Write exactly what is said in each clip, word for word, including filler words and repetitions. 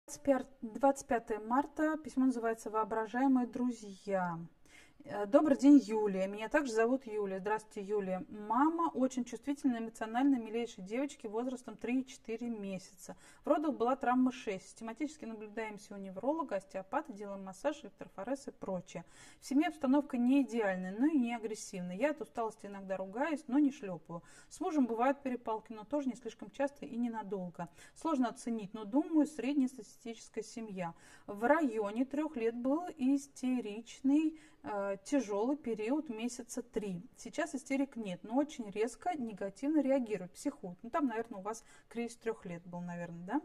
двадцать пятое марта. Письмо называется «Воображаемые друзья». Добрый день, Юлия. Меня также зовут Юлия. Здравствуйте, Юлия. Мама очень чувствительная, эмоционально милейшей девочки возрастом три-четыре месяца. В родах была травма шеи. Систематически наблюдаемся у невролога, остеопата, делаем массаж, электрофорез и прочее. В семье обстановка не идеальная, но и не агрессивная. Я от усталости иногда ругаюсь, но не шлепаю. С мужем бывают перепалки, но тоже не слишком часто и ненадолго. Сложно оценить, но думаю, среднестатистическая семья. В районе трех лет был истеричный, тяжелый период месяца три. Сейчас истерик нет, но очень резко негативно реагирует, психует. Ну там, наверное, у вас кризис трех лет был, наверное, да?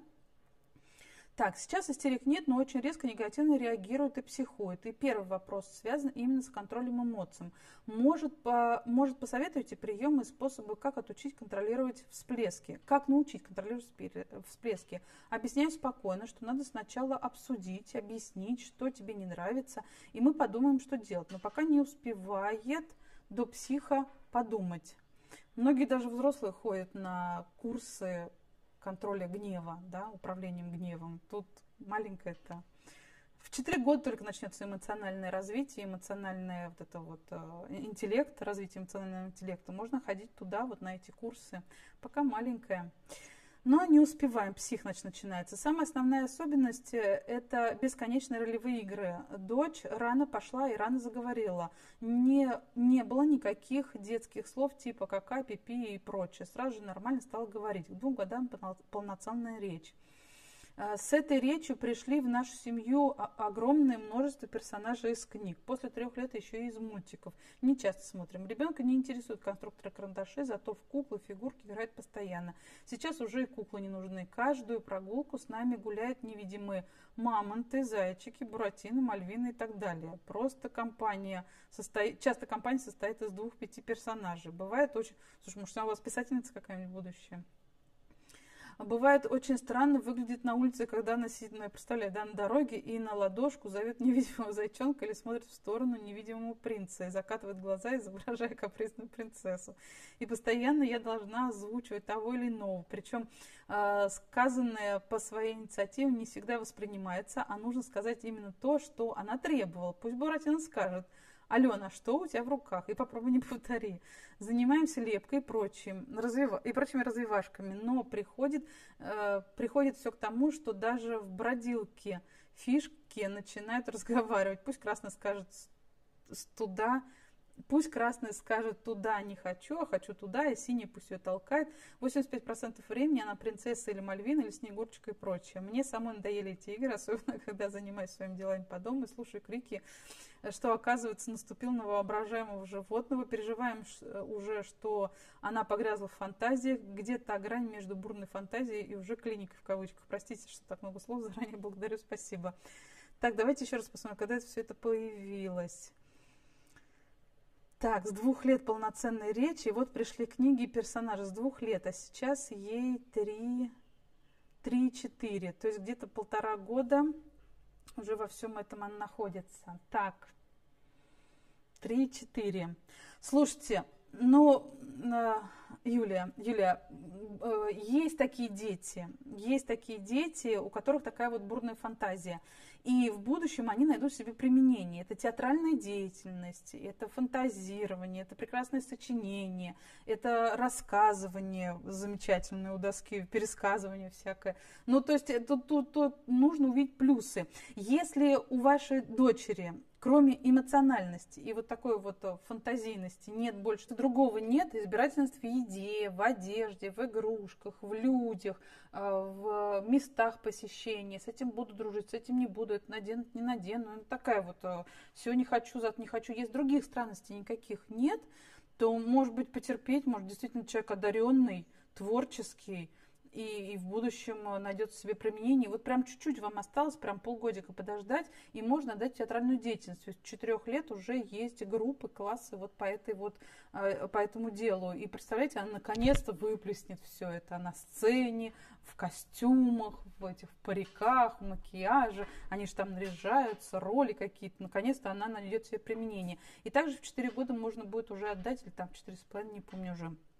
Так, сейчас истерик нет, но очень резко негативно реагирует и психует. И первый вопрос связан именно с контролем эмоций. Может, по, может посоветуйте приемы и способы, как отучить контролировать всплески? Как научить контролировать всплески? Объясняю спокойно, что надо сначала обсудить, объяснить, что тебе не нравится, и мы подумаем, что делать. Но пока не успевает до психа подумать. Многие даже взрослые ходят на курсы контроля гнева, да, управлением гневом. Тут маленькое-то. В четыре года только начнется эмоциональное развитие, эмоциональное вот это вот интеллект, развитие эмоционального интеллекта. Можно ходить туда, вот на эти курсы, пока маленькая. Но не успеваем, псих значит, начинается. Самая основная особенность – это бесконечные ролевые игры. Дочь рано пошла и рано заговорила. Не, не было никаких детских слов типа кака, пипи и прочее. Сразу же нормально стала говорить. К двум годам полноценная речь. С этой речью пришли в нашу семью огромное множество персонажей из книг. После трех лет еще и из мультиков. Не часто смотрим. Ребенка не интересуют конструкторы карандашей, зато в куклы, фигурки играет постоянно. Сейчас уже и куклы не нужны. Каждую прогулку с нами гуляют невидимые мамонты, зайчики, буратино, мальвины и так далее. Просто компания состоит, часто компания состоит из двух-пяти персонажей. Бывает очень... Слушай, может, у вас писательница какая-нибудь будущая? Бывает очень странно выглядит на улице, когда она сидит, ну, я представляю, да, на дороге и на ладошку зовет невидимого зайчонка или смотрит в сторону невидимого принца и закатывает глаза, изображая капризную принцессу. И постоянно я должна озвучивать того или иного. Причем э, сказанное по своей инициативе не всегда воспринимается, а нужно сказать именно то, что она требовала. Пусть Буратино скажет: Алена, что у тебя в руках? И попробуй не повтори. Занимаемся лепкой и, прочим, развива... и прочими развивашками. Но приходит, э, приходит все к тому, что даже в бродилке фишки начинают разговаривать. Пусть красный скажет туда, пусть красный скажет туда не хочу, а хочу туда, и синий пусть ее толкает. восемьдесят пять процентов времени она принцесса или Мальвина, или Снегурочка и прочее. Мне самой надоели эти игры, особенно когда занимаюсь своими делами по дому и слушаю крики, что, оказывается, наступил на воображаемого животного. Переживаем уже, что она погрязла в фантазиях. Где-то грань между бурной фантазией и уже клиникой в кавычках. Простите, что так много слов, заранее благодарю, спасибо. Так, давайте еще раз посмотрим, когда это все это появилось. Так, с двух лет полноценной речи, и вот пришли книги и персонажи с двух лет, а сейчас ей три, три-четыре, то есть где-то полтора года уже во всем этом она находится. Так, три-четыре. Слушайте, ну, Юлия, Юлия, есть такие дети, есть такие дети, у которых такая вот бурная фантазия. И в будущем они найдут себе применение. Это театральная деятельность, это фантазирование, это прекрасное сочинение, это рассказывание замечательное у доски, пересказывание всякое. Ну, то есть тут, тут, тут нужно увидеть плюсы. Если у вашей дочери, кроме эмоциональности и вот такой вот фантазийности, нет больше, другого нет, избирательность в еде, в одежде, в игрушках, в людях, в местах посещения, с этим буду дружить, с этим не буду, это надену, не надену, ну, такая вот, все не хочу, завтра не хочу, есть других странностей никаких нет, то, может быть, потерпеть, может, действительно человек одаренный, творческий, И, и в будущем найдется себе применение. Вот прям чуть-чуть вам осталось, прям полгодика подождать, и можно дать театральную деятельность. То есть с четырех лет уже есть группы, классы вот по, этой вот, по этому делу. И представляете, она наконец-то выплеснет все это на сцене, в костюмах, в этих париках, в макияже. Они же там наряжаются, роли какие-то. Наконец-то она найдет себе применение. И также в четыре года можно будет уже отдать, или там в четыре с половиной, не помню уже,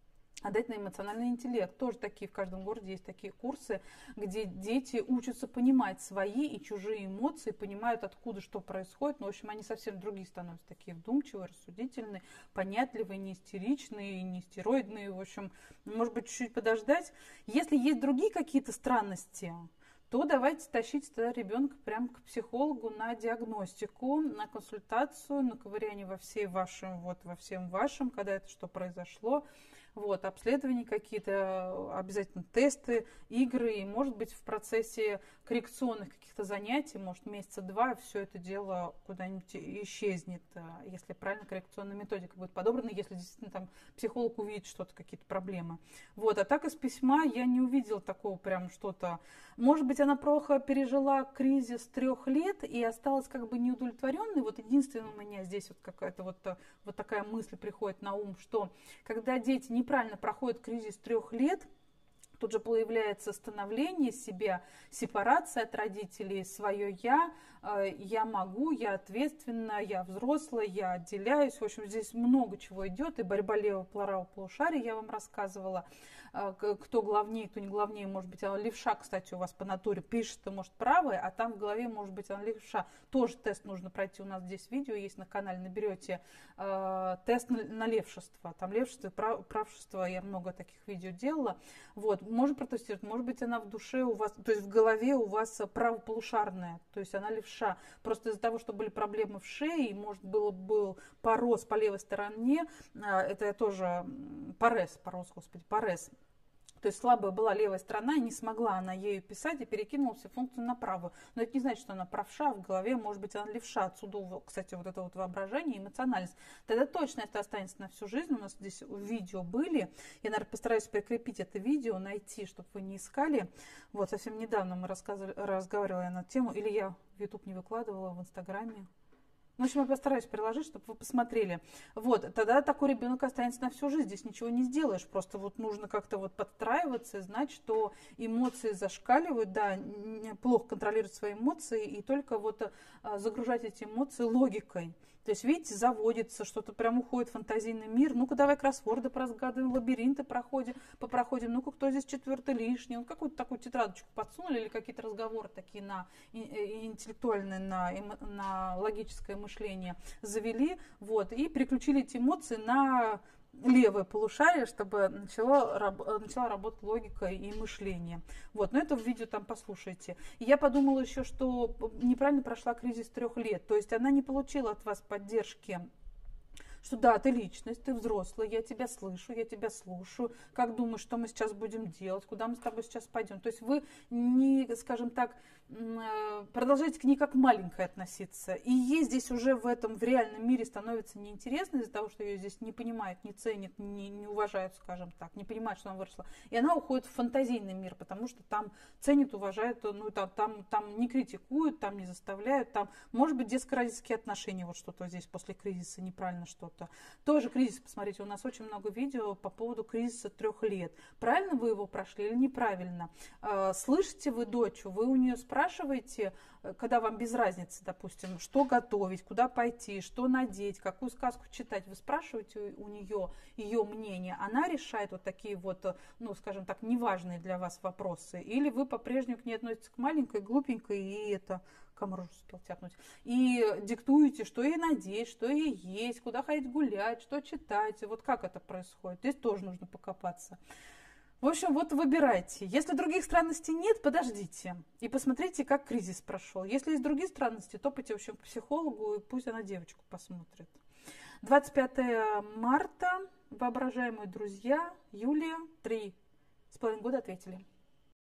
отдать на эмоциональный интеллект. Тоже такие, в каждом городе есть такие курсы, где дети учатся понимать свои и чужие эмоции, понимают, откуда что происходит. Ну, в общем, они совсем другие становятся, такие вдумчивые, рассудительные, понятливые, не истеричные, не стероидные. В общем, может быть, чуть-чуть подождать. Если есть другие какие-то странности, то давайте тащить тогда ребенка прямо к психологу на диагностику, на консультацию, на ковыряние во всей вашем, вот во всем вашем, когда это что произошло. Вот, обследования какие-то, обязательно тесты, игры, и, может быть, в процессе коррекционных каких-то занятий, может, месяца два, все это дело куда-нибудь исчезнет, если правильно коррекционная методика будет подобрана, если действительно там психолог увидит что-то, какие-то проблемы. Вот, а так из письма я не увидела такого прям что-то. Может быть, она плохо пережила кризис трех лет и осталась как бы неудовлетворенной. Вот единственное у меня здесь вот какая-то вот, вот такая мысль приходит на ум, что когда дети неправильно проходят кризис трех лет, тут же появляется становление себя, сепарация от родителей, свое «я», «я могу», «я ответственна», «я взрослая», «я отделяюсь». В общем, здесь много чего идет, и борьба левого правого полушария, я вам рассказывала, кто главнее, кто не главнее, может быть, она левша, кстати, у вас по натуре пишет, может, правая, а там в голове, может быть, она левша. Тоже тест нужно пройти, у нас здесь видео есть на канале, наберете э, тест на, на левшество, там левшество и прав, правшество, я много таких видео делала, вот, можно протестировать, может быть, она в душе у вас, то есть в голове у вас правополушарная, то есть она левша, просто из-за того, что были проблемы в шее, может, было, был порез по левой стороне, э, это я тоже, парез, порез, господи, парез. То есть слабая была левая сторона, и не смогла она ею писать, и перекинула всю функцию на правую. Но это не значит, что она правша, в голове, может быть, она левша. Отсюда, кстати, вот это вот воображение, эмоциональность. Тогда точно это останется на всю жизнь. У нас здесь видео были. Я, наверное, постараюсь прикрепить это видео, найти, чтобы вы не искали. Вот, совсем недавно мы рассказывали, разговаривали на эту тему. Или я в YouTube не выкладывала, в Инстаграме. Ну, в общем, я постараюсь приложить, чтобы вы посмотрели. Вот, тогда такой ребенок останется на всю жизнь. Здесь ничего не сделаешь. Просто вот нужно как-то вот подстраиваться и знать, что эмоции зашкаливают, да, плохо контролировать свои эмоции и только вот загружать эти эмоции логикой. То есть, видите, заводится, что-то прям уходит в фантазийный мир. Ну-ка, давай кроссворды поразгадываем, лабиринты проходим, попроходим. Ну-ка, кто здесь четвертый лишний? Ну, какую-то такую тетрадочку подсунули или какие-то разговоры такие на интеллектуальные, на, на логическое мышление завели, вот, и переключили эти эмоции на левое полушарие, чтобы начала, раб, начала работать логика и мышление. Вот, но это в видео там послушайте. И я подумала еще, что неправильно прошла кризис трех лет, то есть она не получила от вас поддержки, что да, ты личность, ты взрослый, я тебя слышу, я тебя слушаю, как думаешь, что мы сейчас будем делать, куда мы с тобой сейчас пойдем. То есть вы не, скажем так, продолжаете к ней как маленькой относиться. И ей здесь уже в этом, в реальном мире становится неинтересно из-за того, что ее здесь не понимают, не ценят, не, не уважают, скажем так, не понимают, что она выросла. И она уходит в фантазийный мир, потому что там ценят, уважают, ну, там, там, там не критикуют, там не заставляют, там, может быть, детско-родительские отношения, вот что-то здесь после кризиса неправильно что-то. Тоже кризис, посмотрите, у нас очень много видео по поводу кризиса трех лет. Правильно вы его прошли или неправильно? Слышите вы дочь, вы у нее спрашиваете, когда вам без разницы, допустим, что готовить, куда пойти, что надеть, какую сказку читать, вы спрашиваете у нее ее мнение, она решает вот такие вот, ну, скажем так, неважные для вас вопросы, или вы по-прежнему к ней относитесь к маленькой, глупенькой, и это... Комар успел тяпнуть. И диктуете, что ей надеть, что ей есть, куда ходить гулять, что читать. Вот как это происходит. Здесь тоже нужно покопаться. В общем, вот выбирайте. Если других странностей нет, подождите. И посмотрите, как кризис прошел. Если есть другие странности, то пойти, в общем, к психологу, и пусть она девочку посмотрит. двадцать пятое марта. Воображаемые друзья. Юлия. Три с половиной года ответили.